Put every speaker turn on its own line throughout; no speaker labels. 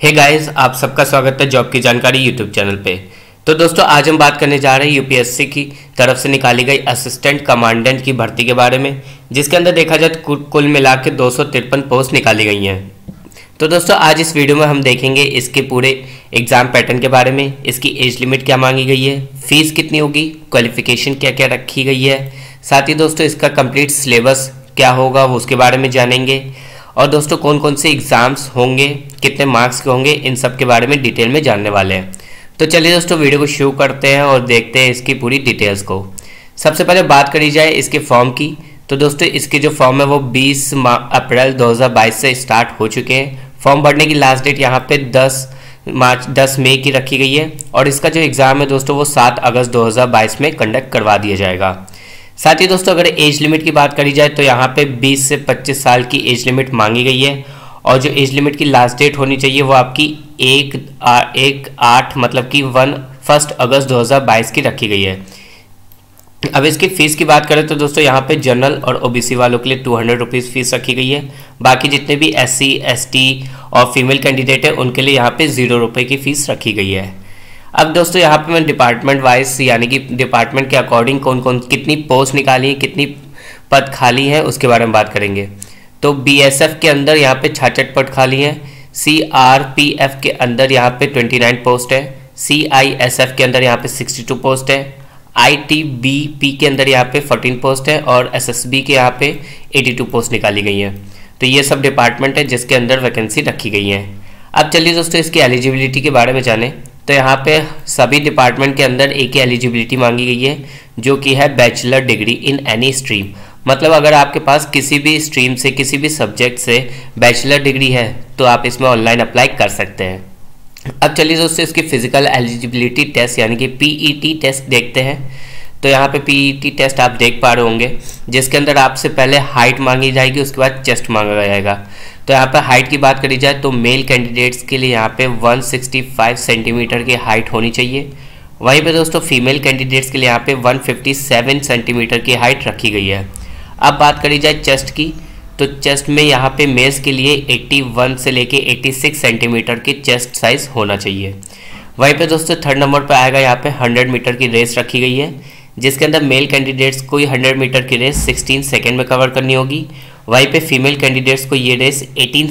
Hey guys, आप सबका स्वागत है जॉब की जानकारी यूट्यूब चैनल पे। तो दोस्तों, आज हम बात करने जा रहे हैं यूपीएससी की तरफ से निकाली गई असिस्टेंट कमांडेंट की भर्ती के बारे में, जिसके अंदर देखा जाए तो कुल मिला के 253 पोस्ट निकाली गई हैं। तो दोस्तों, आज इस वीडियो में हम देखेंगे इसके पूरे एग्ज़ाम पैटर्न के बारे में, इसकी एज लिमिट क्या मांगी गई है, फीस कितनी होगी, क्वालिफिकेशन क्या क्या रखी गई है, साथ ही दोस्तों इसका कंप्लीट सिलेबस क्या होगा वो उसके बारे में जानेंगे, और दोस्तों कौन कौन से एग्ज़ाम्स होंगे, कितने मार्क्स के होंगे, इन सब के बारे में डिटेल में जानने वाले हैं। तो चलिए दोस्तों, वीडियो को शुरू करते हैं और देखते हैं इसकी पूरी डिटेल्स को। सबसे पहले बात करी जाए इसके फॉर्म की। तो दोस्तों, इसके जो फॉर्म है वो 20 अप्रैल 2022 से स्टार्ट हो चुके हैं। फॉर्म भरने की लास्ट डेट यहाँ पे 10 मई की रखी गई है, और इसका जो एग्ज़ाम है दोस्तों वो 7 अगस्त 2022 में कंडक्ट करवा दिया जाएगा। साथ ही दोस्तों, अगर एज लिमिट की बात करी जाए तो यहाँ पे 20 से 25 साल की एज लिमिट मांगी गई है, और जो एज लिमिट की लास्ट डेट होनी चाहिए वो आपकी 1/8 मतलब कि 1 अगस्त 2022 की रखी गई है। अब इसकी फ़ीस की बात करें तो दोस्तों यहाँ पे जनरल और ओबीसी वालों के लिए 200 रुपीज़ फ़ीस रखी गई है। बाकी जितने भी SC ST और फीमेल कैंडिडेट है उनके लिए यहाँ पे 0 रुपये की फ़ीस रखी गई है। अब दोस्तों यहाँ पे मैं डिपार्टमेंट वाइज यानी कि डिपार्टमेंट के अकॉर्डिंग कौन कौन कितनी पोस्ट निकाली है, कितनी पद खाली हैं उसके बारे में बात करेंगे। तो BSF के अंदर यहाँ पे 66 पद खाली हैं। CRPF के अंदर यहाँ पे 29 पोस्ट है। CISF के अंदर यहाँ पे 62 पोस्ट है। ITBP के अंदर यहाँ पे 14 पोस्ट है, और SSB के यहाँ पे 82 पोस्ट निकाली गई हैं। तो ये सब डिपार्टमेंट है जिसके अंदर वैकेंसी रखी गई हैं। अब चलिए दोस्तों इसकी एलिजिबिलिटी के बारे में जानें। तो यहाँ पे सभी डिपार्टमेंट के अंदर एक ही एलिजिबिलिटी मांगी गई है, जो कि है bachelor degree in any stream. मतलब अगर आपके पास किसी भी स्ट्रीम से, किसी भी सब्जेक्ट से बैचलर डिग्री है तो आप इसमें ऑनलाइन अप्लाई कर सकते हैं। अब चलिए दोस्तों इसकी फिजिकल एलिजिबिलिटी टेस्ट यानी कि PET टेस्ट देखते हैं। तो यहाँ पे PET टेस्ट आप देख पा रहे होंगे, जिसके अंदर आपसे पहले हाइट मांगी जाएगी, उसके बाद चेस्ट मांगा जाएगा। तो यहाँ पे हाइट की बात करी जाए तो मेल कैंडिडेट्स के लिए यहाँ पे 165 सेंटीमीटर की हाइट होनी चाहिए। वहीं पे दोस्तों फीमेल कैंडिडेट्स के लिए यहाँ पे 157 सेंटीमीटर की हाइट रखी गई है। अब बात करी जाए चेस्ट की, तो चेस्ट में यहाँ पे मेल्स के लिए 81 से लेके 86 सेंटीमीटर की चेस्ट साइज होना चाहिए। वहीं पे दोस्तों थर्ड नंबर पर आएगा यहाँ पे 100 मीटर की रेस रखी गई है, जिसके अंदर मेल कैंडिडेट्स को 100 मीटर की रेस 16 सेकेंड में कवर करनी होगी। वहीं पे फीमेल कैंडिडेट्स को ये रेस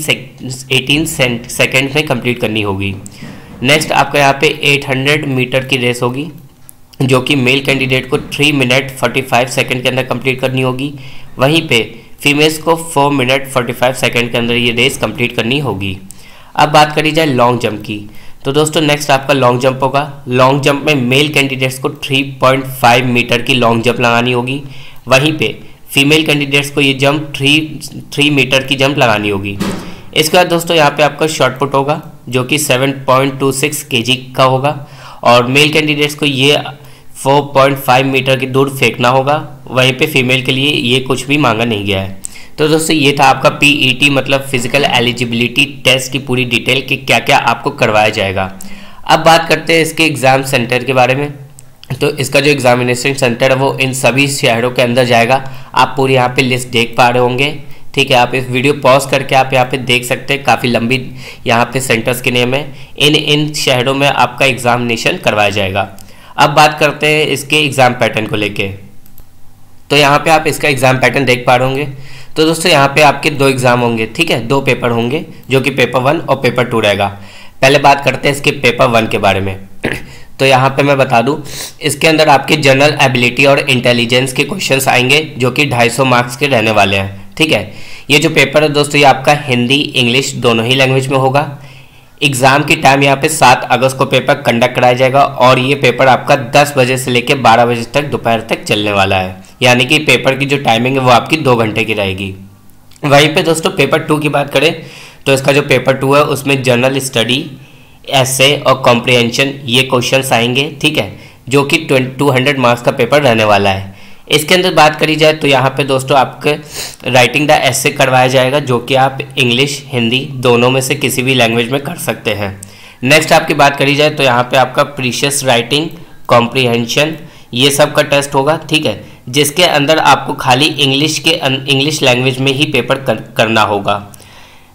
18 सेकेंड में कंप्लीट करनी होगी। नेक्स्ट आपका यहाँ पे 800 मीटर की रेस होगी, जो कि मेल कैंडिडेट को 3 मिनट 45 सेकेंड के अंदर कंप्लीट करनी होगी। वहीं पे फीमेल्स को 4 मिनट 45 सेकेंड के अंदर ये रेस कंप्लीट करनी होगी। अब बात करी जाए लॉन्ग जंप की, तो दोस्तों नेक्स्ट आपका लॉन्ग जंप होगा। लॉन्ग जंप में मेल कैंडिडेट्स को 3.5 मीटर की लॉन्ग जंप लगानी होगी। वहीं पे फीमेल कैंडिडेट्स को ये जंप 3 मीटर की जंप लगानी होगी। इसके बाद दोस्तों यहाँ पे आपका शॉर्ट पुट होगा, जो कि 7.26 kg का होगा, और मेल कैंडिडेट्स को ये 4.5 मीटर की दूर फेंकना होगा। वहीं पे फीमेल के लिए ये कुछ भी मांगा नहीं गया है। तो दोस्तों ये था आपका PET मतलब फिजिकल एलिजिबिलिटी टेस्ट की पूरी डिटेल कि क्या क्या आपको करवाया जाएगा। अब बात करते हैं इसके एग्ज़ाम सेंटर के बारे में। तो इसका जो एग्जामिनेशन सेंटर है वो इन सभी शहरों के अंदर जाएगा। आप पूरी यहाँ पे लिस्ट देख पा रहे होंगे, ठीक है। आप इस वीडियो पॉज करके आप यहाँ पे देख सकते हैं, काफ़ी लंबी यहाँ पे सेंटर्स के नेम है। इन शहरों में आपका एग्जामिनेशन करवाया जाएगा। अब बात करते हैं इसके एग्ज़ाम पैटर्न को लेके। तो यहाँ पे आप इसका एग्ज़ाम पैटर्न देख पा रहे होंगे। तो दोस्तों यहाँ पे आपके 2 एग्ज़ाम होंगे, ठीक है, 2 पेपर होंगे, जो कि पेपर 1 और पेपर 2 रहेगा। पहले बात करते हैं इसके पेपर 1 के बारे में। तो यहाँ पे मैं बता दूँ, इसके अंदर आपके जनरल एबिलिटी और इंटेलिजेंस के क्वेश्चंस आएंगे, जो कि 250 मार्क्स के रहने वाले हैं, ठीक है। ये जो पेपर है दोस्तों ये आपका हिंदी इंग्लिश दोनों ही लैंग्वेज में होगा। एग्ज़ाम की टाइम यहाँ पे 7 अगस्त को पेपर कंडक्ट कराया जाएगा, और ये पेपर आपका 10 बजे से लेकर 12 बजे तक दोपहर तक चलने वाला है। यानी कि पेपर की जो टाइमिंग है वो आपकी 2 घंटे की रहेगी। वहीं पे दोस्तों पेपर 2 की बात करें तो इसका जो पेपर 2 है उसमें जनरल स्टडी, ऐसे और कॉम्प्रिहेंशन ये क्वेश्चंस आएंगे, ठीक है, जो कि 200 मार्क्स का पेपर रहने वाला है। इसके अंदर बात करी जाए तो यहाँ पे दोस्तों आपके राइटिंग द एसे करवाया जाएगा, जो कि आप इंग्लिश हिंदी दोनों में से किसी भी लैंग्वेज में कर सकते हैं। नेक्स्ट आपकी बात करी जाए तो यहाँ पे आपका प्रीशियस राइटिंग, कॉम्प्रिहेंशन ये सब का टेस्ट होगा, ठीक है, जिसके अंदर आपको खाली इंग्लिश लैंग्वेज में ही पेपर करना होगा।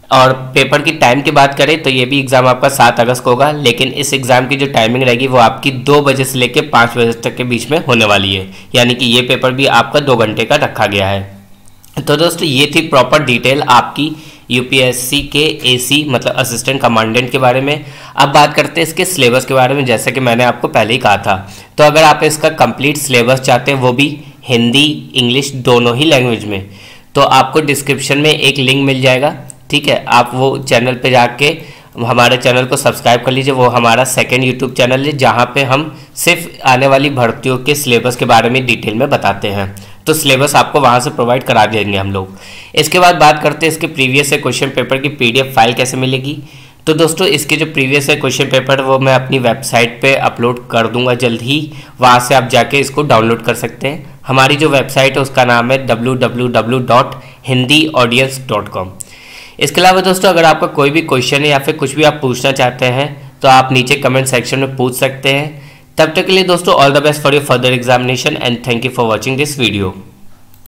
और पेपर की टाइम की बात करें तो ये भी एग्ज़ाम आपका 7 अगस्त को होगा, लेकिन इस एग्ज़ाम की जो टाइमिंग रहेगी वो आपकी 2 बजे से लेकर 5 बजे तक के बीच में होने वाली है, यानी कि ये पेपर भी आपका 2 घंटे का रखा गया है। तो दोस्तों ये थी प्रॉपर डिटेल आपकी यूपीएससी के एसी मतलब असिस्टेंट कमांडेंट के बारे में। अब बात करते हैं इसके सिलेबस के बारे में, जैसा कि मैंने आपको पहले ही कहा था। तो अगर आप इसका कंप्लीट सिलेबस चाहते हैं, वो भी हिंदी इंग्लिश दोनों ही लैंग्वेज में, तो आपको डिस्क्रिप्शन में एक लिंक मिल जाएगा, ठीक है। आप वो चैनल पे जाके हमारे चैनल को सब्सक्राइब कर लीजिए। वो हमारा सेकंड यूट्यूब चैनल है जहाँ पे हम सिर्फ आने वाली भर्तियों के सिलेबस के बारे में डिटेल में बताते हैं, तो सिलेबस आपको वहाँ से प्रोवाइड करा देंगे हम लोग। इसके बाद बात करते हैं इसके प्रीवियस से क्वेश्चन पेपर की पीडीएफ फाइल कैसे मिलेगी। तो दोस्तों इसके जो प्रीवियस है क्वेश्चन पेपर वो मैं अपनी वेबसाइट पे अपलोड कर दूंगा जल्द ही, वहाँ से आप जाके इसको डाउनलोड कर सकते हैं। हमारी जो वेबसाइट है उसका नाम है www.hindiaudience.com। इसके अलावा दोस्तों अगर आपका कोई भी क्वेश्चन है या फिर कुछ भी आप पूछना चाहते हैं तो आप नीचे कमेंट सेक्शन में पूछ सकते हैं। तब तक के लिए दोस्तों all the best for your further examination and thank you for watching this video.